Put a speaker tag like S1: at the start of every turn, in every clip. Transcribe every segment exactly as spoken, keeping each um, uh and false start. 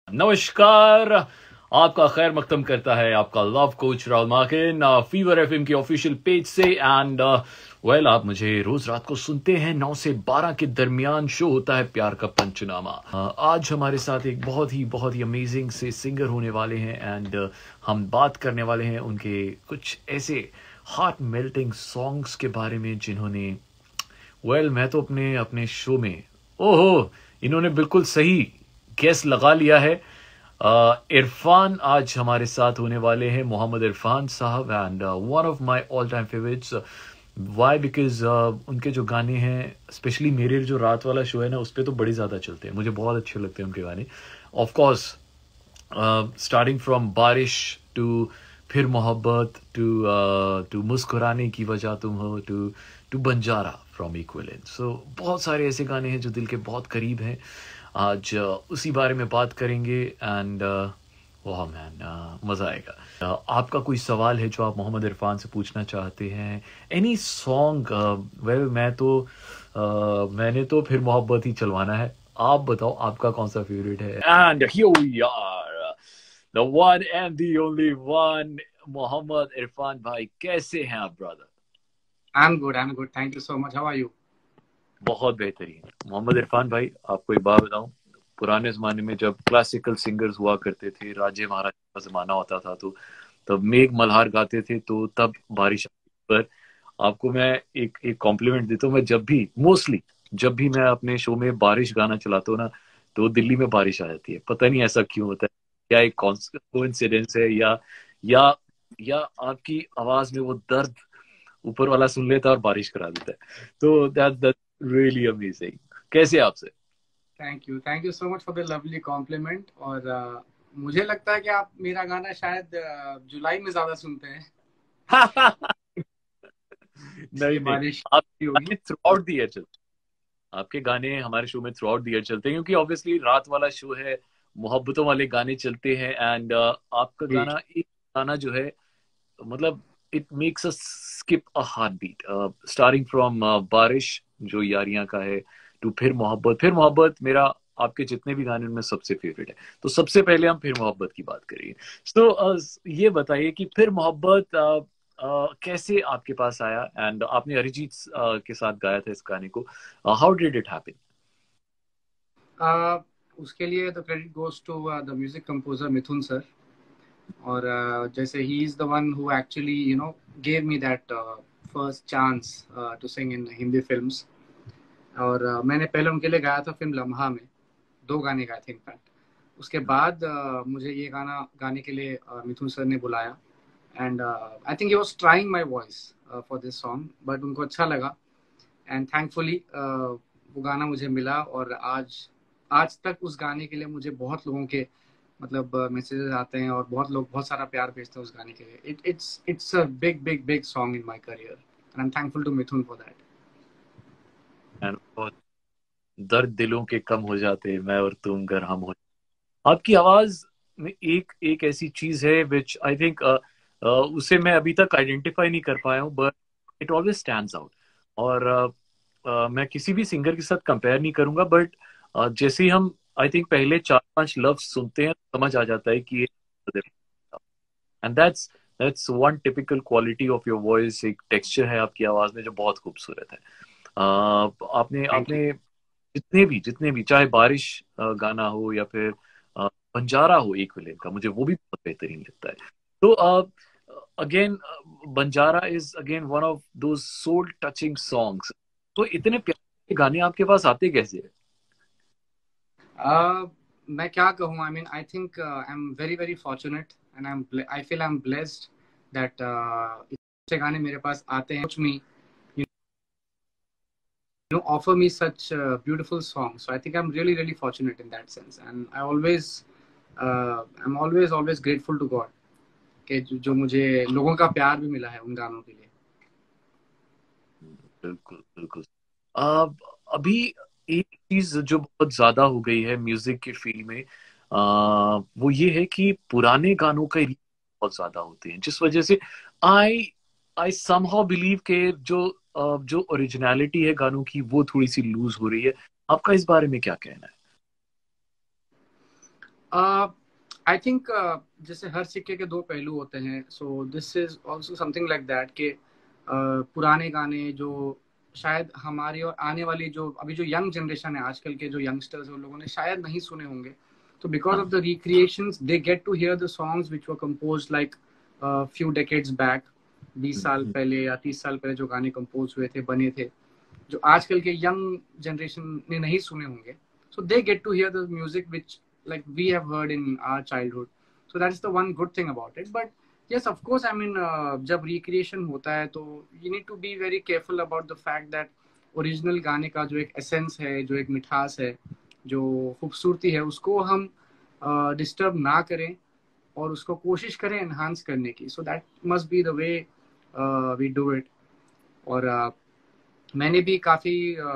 S1: नमस्कार। आपका खैर मकदम करता है आपका love coach Rahul Makin Fever FM की ऑफिशियल पेज से। एंड वेल आप मुझे रोज रात को सुनते हैं नौ से बारह के दरमियान। शो होता है प्यार का पंचनामा। uh, आज हमारे साथ एक बहुत ही बहुत ही अमेजिंग से सिंगर होने वाले हैं। एंड uh, हम बात करने वाले हैं उनके कुछ ऐसे हार्ट मेल्टिंग सॉन्ग्स के बारे में जिन्होंने वेल well, मैं तो अपने अपने शो में ओहो इन्होंने बिल्कुल सही गेस लगा लिया है। uh, इरफान आज हमारे साथ होने वाले हैं, मोहम्मद इरफान साहब। And one of my all time favourites. Why because उनके जो गाने हैं, स्पेशली मेरे जो रात वाला शो है ना, उस पर तो बड़ी ज़्यादा चलते हैं, मुझे बहुत अच्छे लगते हैं उनके गाने। ऑफ कोर्स स्टार्टिंग फ्रॉम बारिश टू फिर मोहब्बत टू टू मुस्कुराने की वजह तुम हो टू टू बंजारा फ्रॉम इक्विलेंस। सो बहुत सारे ऐसे गाने हैं जो दिल के बहुत करीब हैं। आज uh, उसी बारे में बात करेंगे। एंड वाह मैन, मज़ा आएगा। uh, आपका कोई सवाल है जो आप मोहम्मद इरफान से पूछना चाहते हैं? Any song? वेल मैं तो uh, मैंने तो फिर मोहब्बत ही चलवाना है। आप बताओ आपका कौन सा फेवरेट है? And here we are, the one and the only one, Mohammad Irfan भाई। कैसे हैं आप brother?
S2: I'm good. I'm good. Thank you so much. How are you?
S1: बहुत बेहतरीन। मोहम्मद इरफान भाई, आपको एक बात बताऊं, पुराने जमाने में जब क्लासिकल सिंगर्स हुआ करते थे, राजे महाराजा का जमाना होता था, तो तब मेघ मल्हार गाते थे, तो तब बारिश आती। पर आपको मैं एक एक कॉम्प्लीमेंट देता हूँ। मैं जब भी मोस्टली जब भी मैं अपने शो में बारिश गाना चलाता हूँ ना, तो दिल्ली में बारिश आ जाती है। पता नहीं ऐसा क्यों होता है, क्या एक कोइंसिडेंस है, या या या आपकी आवाज में वो दर्द ऊपर वाला सुन लेता है और बारिश करा देता है। तो दैट दैट रियली अमेजिंग। कैसे आपसे?
S2: Thank you. Thank you so much for the lovely compliment. और uh, मुझे लगता है कि आप मेरा गाना शायद uh, जुलाई में ज्यादा सुनते हैं,
S1: नहीं
S2: इसलिए
S1: नहीं,
S2: बारिश
S1: आप
S2: होगी।
S1: गाने थ्रू आउट द ईयर चलते हैं। आपके गाने हमारे शो में थ्रू आउट द ईयर चलते हैं, क्योंकि ऑब्वियसली रात वाला शो है, मोहब्बतों वाले गाने चलते हैं। एंड आपका
S2: जी।
S1: गाना, एक गाना जो है, मतलब it makes us skip a heart beat. Starting from बारिश जो यारियां का है, टू फिर मोहब्बत। फिर मोहब्बत मेरा आपके जितने भी गाने उनमें सबसे फेवरेट है। तो सबसे पहले हम फिर मोहब्बत की बात करेंगे। तो uh, ये बताइए कि फिर मोहब्बत uh, uh, कैसे आपके पास आया? एंड आपने अरिजीत uh, के साथ गाया था इस गाने को। How did it happen?
S2: uh, उसके लिए the credit goes to the music composer Mithun sir. और uh, जैसे ही is the one who actually you know gave me that first chance to sing in Hindi films. और uh, मैंने पहले उनके लिए गाया था फिल्म लम्हा में, दो गाने गाए थे इनफैक्ट। उसके बाद uh, मुझे ये गाना गाने के लिए uh, मिथुन सर ने बुलाया। And I think he was trying my voice for this song, but उनको अच्छा लगा। एंड थैंकफुली वो गाना मुझे मिला। और आज आज तक उस गाने के लिए मुझे बहुत लोगों के मतलब मैसेजेस आते हैं, और बहुत लोग बहुत सारा प्यार भेजते हैं उस गाने के लिए। It it's it's a big big big song in my career, and I am thankful to Mithun for that.
S1: And बहुत दर्द दिलों के कम हो जाते, मैं और तुम अगर हम हो। आपकी आवाज में एक एक ऐसी चीज है विच आई थिंक उसे मैं अभी तक आइडेंटिफाई नहीं कर पाया हूँ, but it always stands out. और uh, uh, मैं किसी भी सिंगर के साथ कंपेयर नहीं करूंगा, बट uh, जैसे ही हम आई थिंक पहले चार पांच लफ्ज सुनते हैं, समझ आ जाता है कि ये। And that's that's one typical quality of your voice. एक टेक्सचर है आपकी आवाज में जो बहुत खूबसूरत है। uh, आपने
S2: थैंक यू।
S1: आपने जितने भी जितने भी चाहे बारिश अ, गाना हो या फिर अ, बंजारा हो एक विलेन का, मुझे वो भी बहुत बेहतरीन लगता है। तो अगेन, बंजारा is again one of those soul touching songs. तो इतने प्यारे गाने आपके पास आते कैसे हैं?
S2: Uh, मैं क्या कहूँ, I mean I think I am very very fortunate, and I am I feel I am blessed that अच्छे गाने मेरे पास आते हैं, मी you know offer me such uh, beautiful songs. So I think I'm really really fortunate in that sense, and I always uh, I'm always always grateful to God कि जो, जो मुझे लोगों का प्यार भी मिला है उन गानों के लिए।
S1: बिल्कुल बिल्कुल। अब अभी एक चीज जो बहुत ज्यादा हो गई है म्यूजिक की फील्ड में, आ, वो ये है कि पुराने गानों का रीच बहुत ज्यादा होते हैं, जिस वजह से आई आई समहाउ बिलीव के जो अ, जो ओरिजिनलिटी है गानों की, वो थोड़ी सी लूज हो रही है। आपका इस बारे में क्या कहना है?
S2: आई थिंक जैसे हर सिक्के के दो पहलू होते हैं, so this is also something like that कि uh, पुराने गाने जो शायद हमारी और आने वाली जो अभी जो यंग जनरेशन है, आजकल के जो यंगस्टर्स हैं, उन लोगों ने शायद नहीं सुने होंगे, तो because of the recreations they get to hear the songs which were composed like few decades back, बीस साल पहले या तीस साल पहले जो गाने कंपोज हुए थे, बने थे, जो आजकल के यंग जनरेशन ने नहीं सुने होंगे. So they get to hear the music which like we have heard in our childhood. So that's the one good thing about it. But yes, of course, I mean, uh, जब recreation होता है तो you need to be very careful about the fact that original गाने का जो एक essence है, जो एक मिठास है, जो खूबसूरती है, उसको हम uh, disturb ना करें और उसको कोशिश करें enhance करने की. So that must be the way uh, we do it. और uh, मैंने भी काफ़ी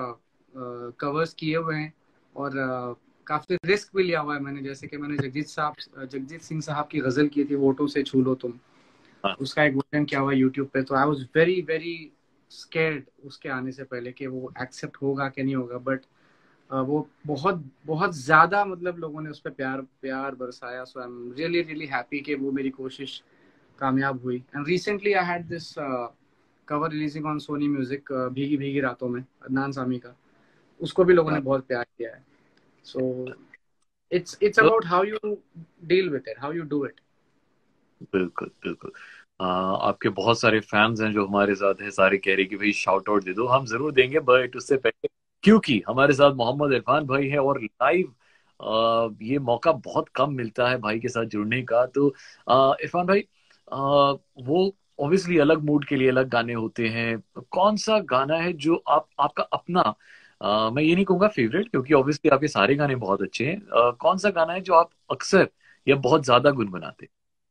S2: कवर्स uh, uh, किए हुए हैं और uh, काफी रिस्क भी लिया हुआ है मैंने. जैसे कि मैंने जगजीत साहब जगजीत सिंह साहब की गजल की थी, वोटों से छू लो तुम, उसका एक वर्जन किया हुआ यूट्यूब पे. तो I was very very scared उसके आने से पहले कि वो एक्सेप्ट होगा कि नहीं होगा, बट uh, वो बहुत बहुत ज्यादा मतलब लोगों ने उस पर प्यार प्यार बरसाया. So I am really really happy कि वो मेरी कोशिश कामयाब हुई. And recently I had this cover releasing on Sony music, भीगी भीगी रातों में, अदनान सामी का. उसको भी लोगों ने बहुत प्यार किया है. So it's it's about how you deal with it, how you do it.
S1: बिल्कुल बिल्कुल. आपके बहुत सारे फैंस हैं जो हमारे साथ हैं, सारे कह रहे कि भाई शाउट आउट दे दो. हम जरूर देंगे, बट उससे पहले क्योंकि हमारे साथ मोहम्मद इरफान भाई है और लाइव ये मौका बहुत कम मिलता है भाई के साथ जुड़ने का. तो इरफान भाई, आ, वो ऑब्वियसली अलग मूड के लिए अलग गाने होते हैं. कौन सा गाना है जो आप आपका अपना, Uh, मैं ये नहीं कहूंगा फेवरेट, क्योंकि ऑब्वियसली आपके सारे गाने बहुत अच्छे हैं. uh, कौन सा गाना है जो आप अक्सर या बहुत ज्यादा गुनगुनाते?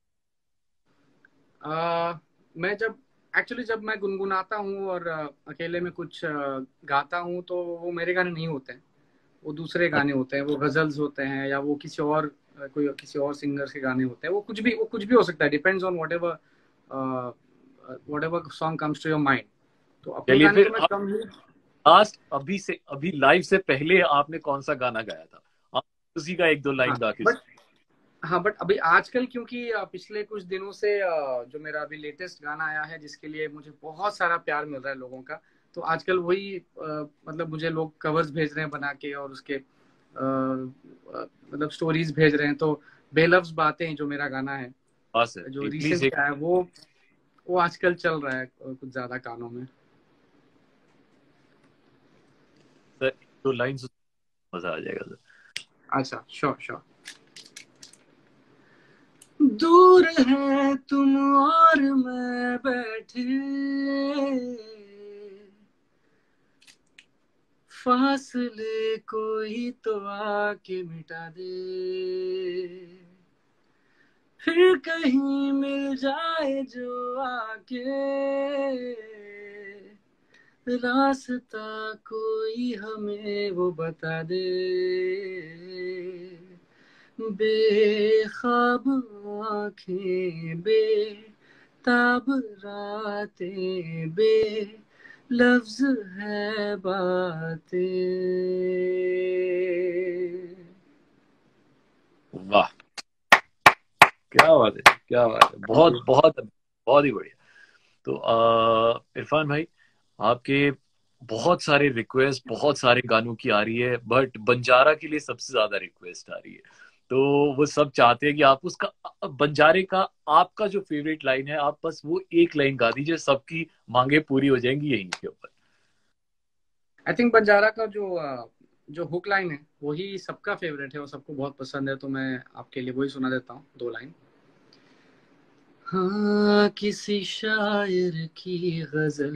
S2: uh, मैं जब एक्चुअली जब मैं गुनगुनाता हूँ और uh, अकेले में कुछ uh, गाता हूँ, तो वो मेरे गाने नहीं होते हैं, वो दूसरे गाने होते हैं. वो गजल्स होते हैं या वो किसी और uh, कोई किसी और सिंगर के गाने होते हैं. वो कुछ भी वो कुछ भी हो सकता है, depends on whatever whatever song comes to your mind. तो अपने गाने तो मैं कम ही.
S1: लास्ट अभी से अभी लाइव से पहले आपने कौन सा गाना गाया था? आप उसी का एक दो लाइन गा के.
S2: हाँ, बट अभी आजकल क्योंकि पिछले कुछ दिनों से जो मेरा अभी लेटेस्ट गाना आया है, जिसके लिए मुझे बहुत सारा प्यार मिल रहा है लोगों का, तो आजकल वही मतलब मुझे लोग कवर्स भेज रहे हैं बना के और उसके आ, मतलब स्टोरीज भेज रहे हैं. तो बेलफ्ज बातें जो मेरा गाना है, जो रिसेंट है, वो वो आजकल चल रहा है कुछ ज्यादा कानों में.
S1: तो लाइन मजा आ जाएगा सर.
S2: अच्छा, श्योर श्योर. दूर है तुम और मैं बैठे, फासले कोई तो आके मिटा दे, फिर कहीं मिल जाए जो आके, रास्ता कोई हमें वो बता दे. बेख्वाब आँखें, बेताब रातें, बे लफ्ज है बातें.
S1: वाह, क्या बात है, क्या बात है. बहुत बहुत बहुत ही बढ़िया. तो इरफान भाई, आपके बहुत सारे रिक्वेस्ट बहुत सारे गानों की आ रही है, बट बंजारा के लिए सबसे ज्यादा रिक्वेस्ट आ रही है. तो वो सब चाहते हैं कि आप उसका बंजारे का आपका जो फेवरेट लाइन है, आप बस वो एक लाइन गा दीजिए, सबकी मांगे पूरी हो जाएंगी यहीं के ऊपर.
S2: आई थिंक बंजारा का जो जो हुक लाइन है वही सबका फेवरेट है, वो सबको बहुत पसंद है. तो मैं आपके लिए वही सुना देता हूँ, दो लाइन. हाँ, किसी शायर की गजल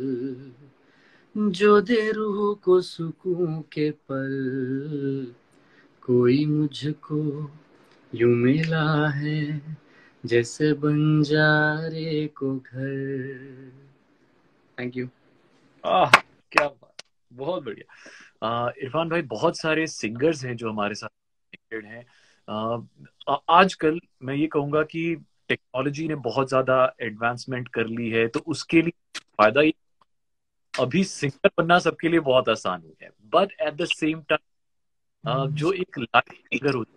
S2: जो दे रूह को सुकून के पल, कोई मुझको यूं मिला है जैसे बंजारे को घर. Thank you.
S1: आह, क्या बात, बहुत बढ़िया. इरफान भाई, बहुत सारे सिंगर्स हैं जो हमारे साथ कनेक्टेड हैं. आजकल मैं ये कहूंगा कि टेक्नोलॉजी ने बहुत ज्यादा एडवांसमेंट कर ली है, तो उसके लिए फायदा ये, अभी सिंगर बनना सबके लिए बहुत आसान हो गया है. But at the same time जो एक लाइव सिंगर होता है,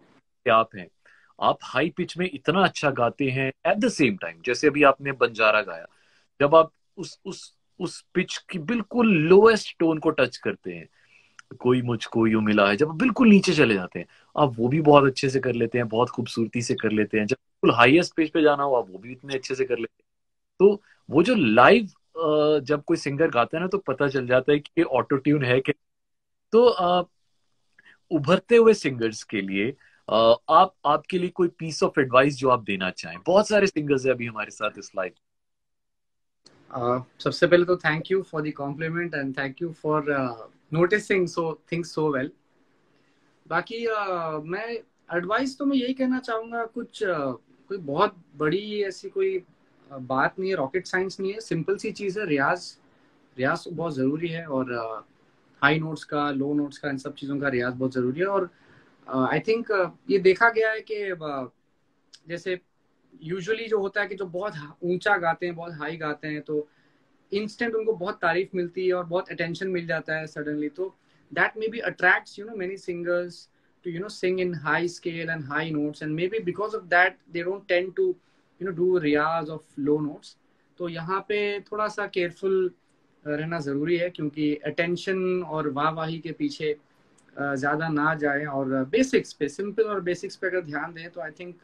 S1: के आप हैं, आप हाई पिच में इतना अच्छा गाते हैं एट द सेम टाइम, जैसे अभी आपने बंजारा गाया, जब आप उस उस उस पिच की बिल्कुल लोएस्ट टोन को टच करते हैं, कोई मुझको यूं मिला है, जब आप बिल्कुल नीचे चले जाते हैं, आप वो भी बहुत अच्छे से कर लेते हैं, बहुत खूबसूरती से कर लेते हैं। जब बिल्कुल हाईएस्ट पिच पे जाना हो, आप वो भी इतने अच्छे से कर लेते हैं। तो वो जो लाइव जब कोई सिंगर गाता है ना, तो पता चल जाता है कि ये ऑटो ट्यून है कि। तो अ, उभरते हुए सिंगर्स के लिए अ, आप आपके लिए कोई पीस ऑफ एडवाइस जो आप देना चाहें? बहुत सारे सिंगर्स हैं अभी हमारे साथ इस लाइव।
S2: Uh, सबसे पहले तो thank you for the compliment and thank you for noticing so things so well. बाकी uh, मैं एडवाइस तो मैं यही कहना चाहूँगा, कुछ uh, कोई बहुत बड़ी ऐसी कोई uh, बात नहीं है, रॉकेट साइंस नहीं है, सिंपल सी चीज़ है, रियाज। रियाज तो बहुत ज़रूरी है, और हाई uh, नोट्स का, लो नोट्स का, इन सब चीज़ों का रियाज बहुत ज़रूरी है। और आई uh, थिंक uh, ये देखा गया है कि uh, जैसे यूजुअली जो होता है कि जो बहुत ऊंचा गाते हैं, बहुत हाई गाते हैं, तो इंस्टेंट उनको बहुत तारीफ मिलती है और बहुत अटेंशन मिल जाता है सडनली, तो that maybe attracts you know many singers to you know sing in high scale and high notes, and maybe because of that they don't tend to you know do रियाज of low notes. तो यहाँ पे थोड़ा सा careful रहना ज़रूरी है, क्योंकि अटेंशन और वाहवाही के पीछे ज़्यादा ना जाए, और बेसिक्स पे, सिंपल और बेसिक्स पे अगर ध्यान दें तो I think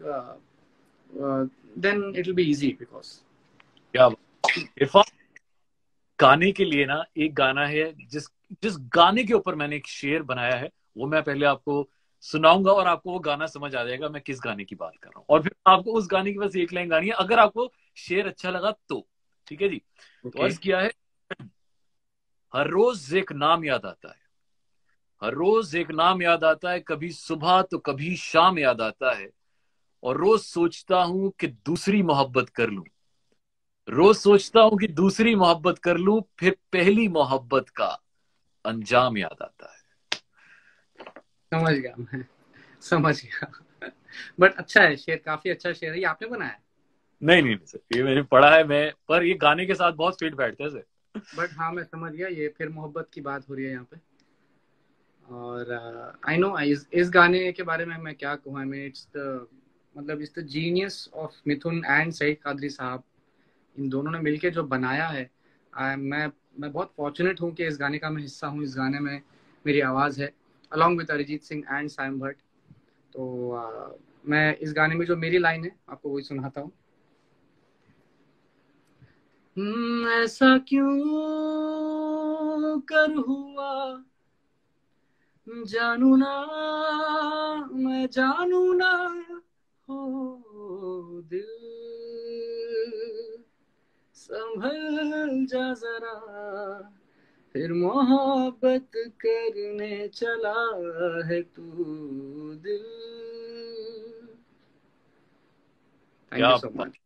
S2: then it will be easy. Because
S1: क्या इरफान, गाने के लिए ना एक गाना है, जिस जिस गाने के ऊपर मैंने एक शेर बनाया है, वो मैं पहले आपको सुनाऊंगा और आपको वो गाना समझ आ जाएगा मैं किस गाने की बात कर रहा हूँ, और फिर आपको उस गाने की बस एक लाइन गानी है, अगर आपको शेर अच्छा लगा तो। ठीक है जी? तो
S2: ओके।
S1: अर्ज किया है, हर रोज एक नाम याद आता है, हर रोज एक नाम याद आता है, कभी सुबह तो कभी शाम याद आता है, और रोज सोचता हूं कि दूसरी मोहब्बत कर लूं, रोज सोचता हूं कि दूसरी मोहब्बत कर लूं, फिर पहली मोहब्बत का अंजाम याद आता है।
S2: समझ गया मैं, समझ गया। बट अच्छा है शेर, काफी अच्छा शेर है। ये आपने बनाया है?
S1: नहीं नहीं नहीं सर, ये मैंने पढ़ा है मैं, पर ये गाने के साथ बहुत फिट बैठता है सर।
S2: बट हाँ, मैं समझ गया, ये फिर मोहब्बत की बात हो रही है यहाँ पे। और आई uh, नो इस, इस गाने के बारे में मैं क्या कहूँ, आई मीन इट्स द मतलब it's the genius of Mithun and Sayeed Quadri साहब। इन दोनों ने मिलके जो बनाया है, I, मैं मैं बहुत फॉर्चुनेट हूँ कि इस गाने का मैं हिस्सा हूँ। इस गाने में मेरी आवाज़ है, along with Arijit Singh and Sam Bhatt. तो uh, मैं इस गाने में जो मेरी लाइन है आपको वही सुनाता हूँ। "हम्म, ऐसा क्यों कर हुआ, जानू ना, मैं जानू ना, हो दिल संभल जा जरा, फिर मोहब्बत करने चला है तू दिल"। थैंक
S1: क्या
S2: यू सो
S1: बात।
S2: मच।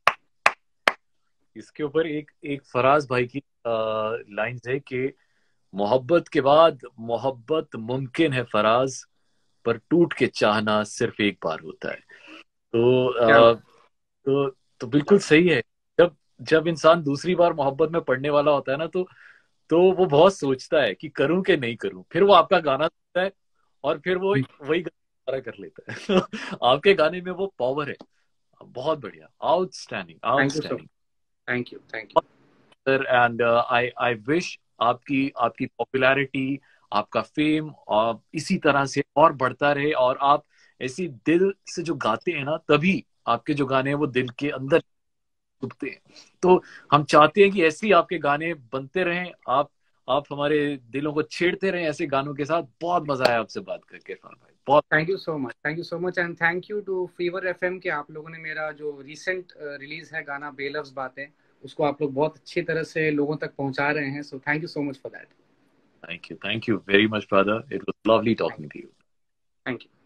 S1: इसके ऊपर एक एक फराज भाई की लाइंस है कि मोहब्बत के बाद मोहब्बत मुमकिन है फराज, पर टूट के चाहना सिर्फ एक बार होता है। तो
S2: क्या
S1: अ, तो तो बिल्कुल सही है। जब जब इंसान दूसरी बार मोहब्बत में पड़ने वाला होता है ना, तो तो वो बहुत सोचता है कि करूं कि नहीं करूं, फिर वो आपका गाना सुनता है और फिर वो वही गाना कर लेता है। आपके गाने में वो पावर है। बहुत बढ़िया, outstanding
S2: thank you so
S1: outstanding
S2: thank you thank you.
S1: Sir. And I I wish आपकी आपकी पॉपुलैरिटी, आपका फेम और इसी तरह से और बढ़ता रहे, और आप ऐसी दिल से जो गाते हैं ना, तभी आपके जो गाने हैं वो दिल के अंदर छुपते हैं। तो हम चाहते हैं कि ऐसे ही आपके गाने बनते रहें, आप आप हमारे दिलों को छेड़ते रहें ऐसे गानों के साथ। बहुत मजा आया आपसे बात करके इरफान भाई, बहुत।
S2: Thank you so much, thank you so much, and thank you to Fever FM के आप लोगों ने मेरा जो रिसेंट रिलीज है गाना बेलफ्स बातें, उसको आप लोग बहुत अच्छी तरह से लोगों तक पहुंचा रहे हैं। So thank you so much for that.
S1: Thank you, thank you very much brother, it was lovely talking to you.
S2: Thank you.